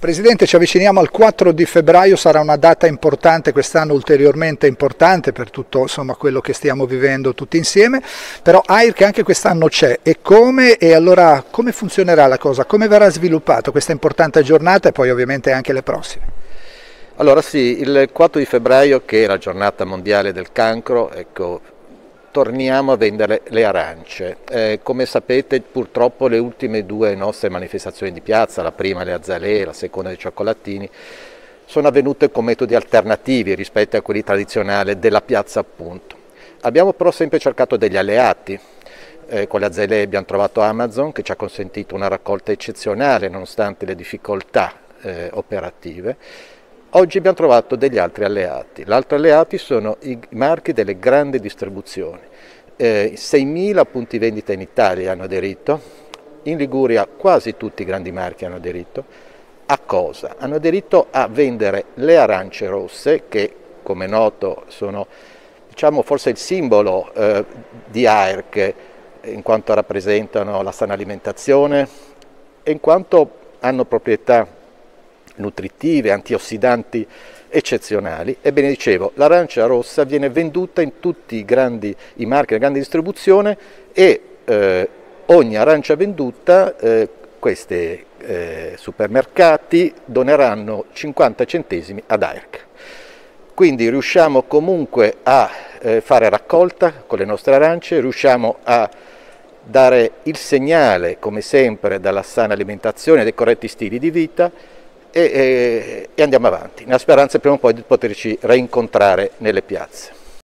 Presidente, ci avviciniamo al 4 di febbraio, sarà una data importante quest'anno, ulteriormente importante per tutto insomma, quello che stiamo vivendo tutti insieme, però AIRC anche quest'anno c'è, e allora come funzionerà la cosa, come verrà sviluppata questa importante giornata e poi ovviamente anche le prossime? Allora sì, il 4 di febbraio che è la giornata mondiale del cancro, ecco, torniamo a vendere le arance. Come sapete purtroppo le ultime due nostre manifestazioni di piazza, la prima le azalee, la seconda dei cioccolatini, sono avvenute con metodi alternativi rispetto a quelli tradizionali della piazza appunto. Abbiamo però sempre cercato degli alleati. Con le azalee abbiamo trovato Amazon che ci ha consentito una raccolta eccezionale nonostante le difficoltà operative. Oggi abbiamo trovato degli altri alleati. Gli altri alleati sono i marchi delle grandi distribuzioni. 6.000 punti vendita in Italia hanno aderito, in Liguria quasi tutti i grandi marchi hanno aderito. A cosa? Hanno aderito a vendere le arance rosse che, come noto, sono diciamo, forse il simbolo di AIRC in quanto rappresentano la sana alimentazione e in quanto hanno proprietà nutritive, antiossidanti eccezionali. Ebbene dicevo, l'arancia rossa viene venduta in tutti i marchi di grande distribuzione e ogni arancia venduta questi supermercati doneranno 50 centesimi ad AIRC. Quindi riusciamo comunque a fare raccolta con le nostre arance, riusciamo a dare il segnale, come sempre, dalla sana alimentazione e dei corretti stili di vita e andiamo avanti, nella speranza prima o poi di poterci rincontrare nelle piazze.